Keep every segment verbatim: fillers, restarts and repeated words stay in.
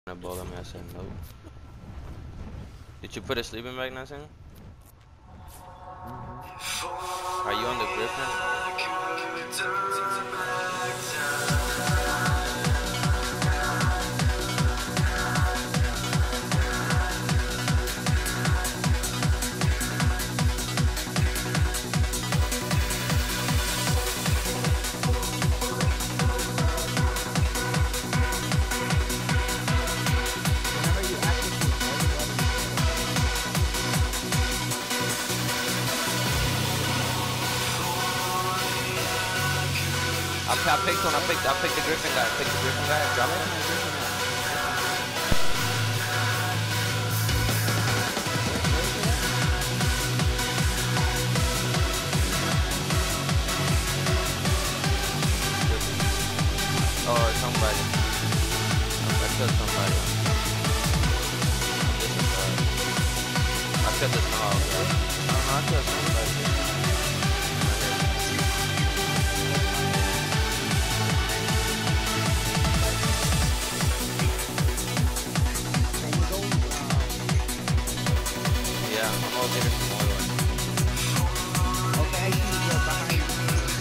A ball on me, I said nope. Did you put a sleeping bag, Nassim? Mm-hmm. Are you on the Griffin? I picked one, I picked, I picked the Griffin guy, I picked the Griffin guy, drop it. Oh, somebody. I killed somebody. This is, uh, I killed this dog, bro. I don't know, I killed somebody. I'll give it some oil. Okay, I see you behind you.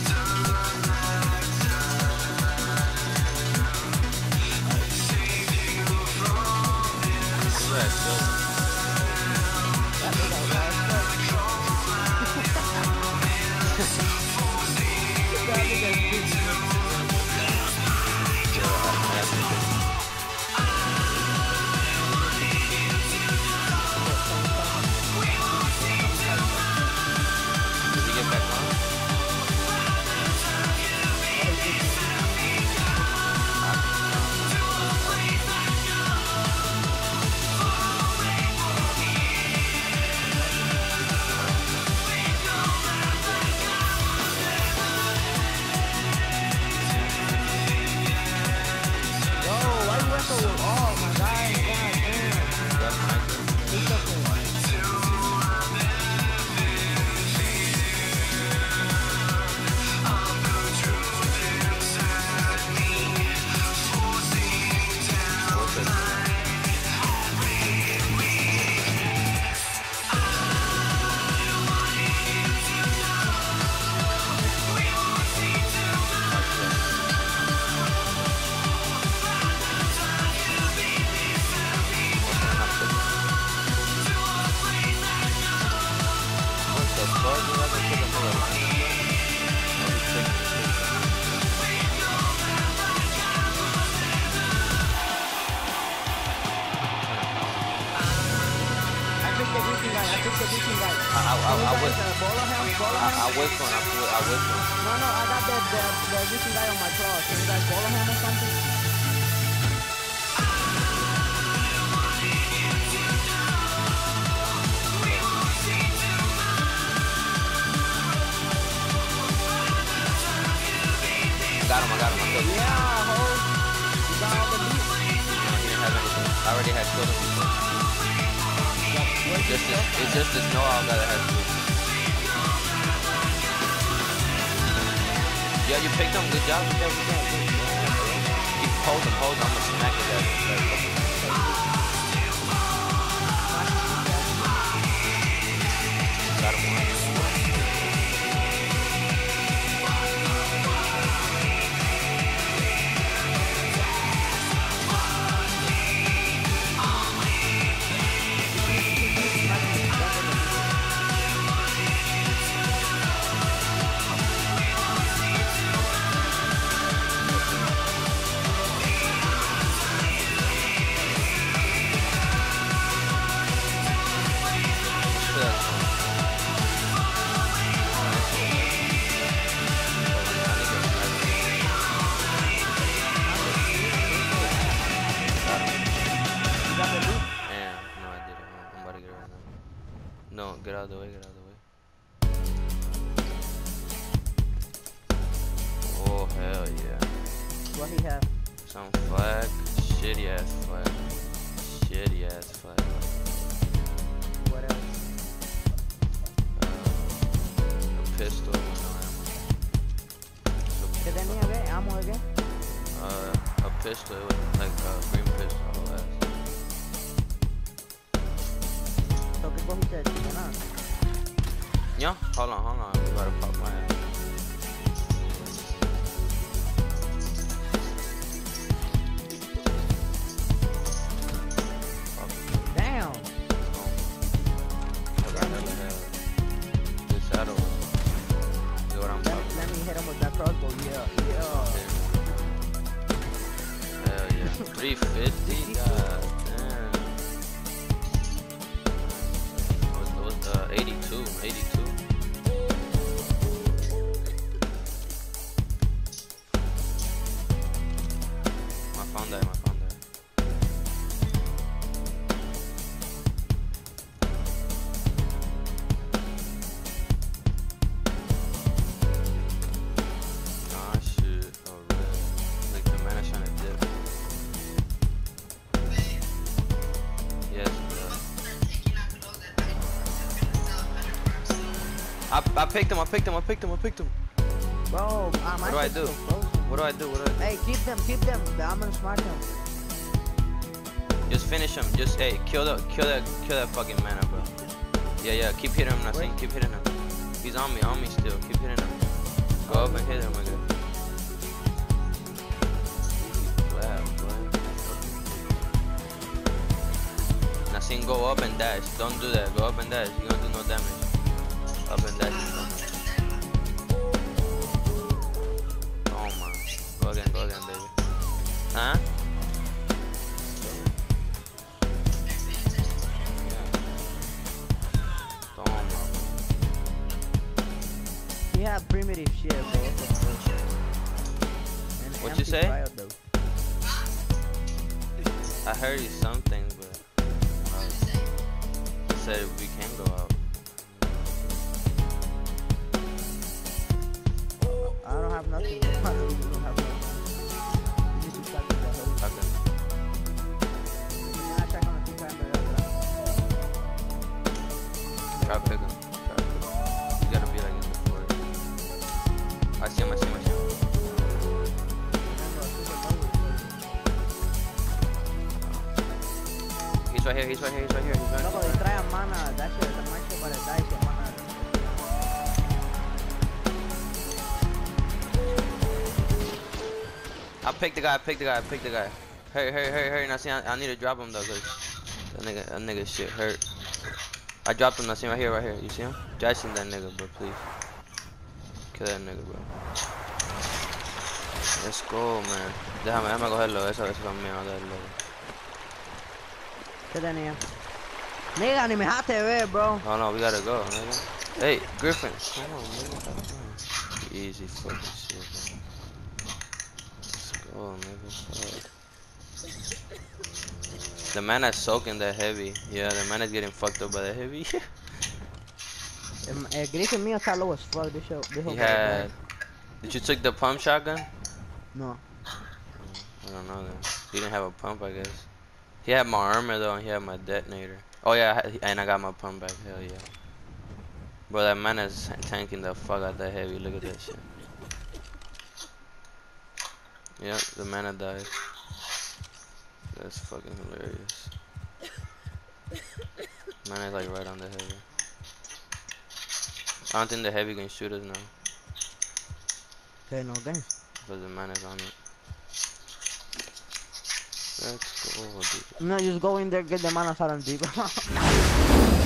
Let's go. That was our last got him, I got him, I killed him. Yeah, ho. You got all the loot? No, he didn't have anything. I already had killed him before. It's just, this, it's just this know-all guy that has loot. Yeah, you picked him. Good job, good job, good job. Keep hold him, hold him. I'm gonna smack his ass. Got him one. Get out of the way, get out of the way. Oh, hell yeah. What he have? Some flag. Shitty ass flag. Shitty ass flag. What else? Uh, a pistol with no ammo. Did any have it? Ammo again? Uh, a pistol with like a green pistol. said chingonas. Yo, hold on, hold on. We gotta pop my ass. Damn. This saddle. See what I'm Let, talking let me hit him with that crossbow. Yeah, yeah. Hell yeah. three fifty? God damn. What's the, what's the eighty-two? eighty-two? My phone died, my phone died. Ah shit, oh red. Like the man is trying to dip. Yes, bro. I, I picked him, I picked him, I picked him, I picked him. Bro, uh, What do I do? What do I do? What do I do? Hey, keep them, keep them. I'm gonna smart them. Just finish him. Just hey, kill the, kill that, kill that fucking mana, bro. Yeah, yeah. Keep hitting him, Nassim. Keep hitting him. He's on me, on me still. Keep hitting him. Go up and hit him again. Wow, boy. Nassim, go up and dash. Don't do that. Go up and dash. You're gonna do no damage. Up and dash. Oh my. Go again, go again, baby. Huh? He had primitive shit, bro. And What you say? anti-fire, though. I heard you something, but I said we can go out. I don't have nothing. I don't even have nothing. You need to check with that hoe. Okay. Yeah, check on the two camera. Try to pick him. Try to pick him. You gotta be like in the forest. I see him, I see him, I see him. He's right here, he's right here, he's right here, he's right Loco, here. distrae a mana. That shit is a macho para el dice, mana. I picked the guy, I picked the guy, I picked the guy. Hurry, hurry, hurry, hurry. Now see, I, I need to drop him though, cause that nigga, that nigga shit hurt. I dropped him, now see right here, right here. You see him? Jackson that nigga, bro, please. Kill that nigga, bro. Let's go, man. Déjame, déjame cogerlo, eso, eso es mío, darlo. ¿Qué tenía? Nigga, ni me dejaste ver, bro. Oh no, we gotta go, nigga. Hey, Griffins. Come on, nigga. Easy fucking shit, bro. Let's go, nigga. Fuck. The man that's soaking that heavy. Yeah, the man is getting fucked up by the heavy. El, el Griffin mío está low as fuck. This show, this He had... Did you take the pump shotgun? No. I don't know then. He didn't have a pump, I guess. He had my armor though, and he had my detonator. Oh yeah, I- and I got my pump back. Hell yeah. Bro, that man is tanking the fuck out that heavy. Look at that shit. Yep, the mana died. That's fucking hilarious. Man is like right on the heavy. I don't think the heavy can shoot us now. Okay, no game. Because the man is on it. Let's go, dude. No, just go in there, get the mana out and deep.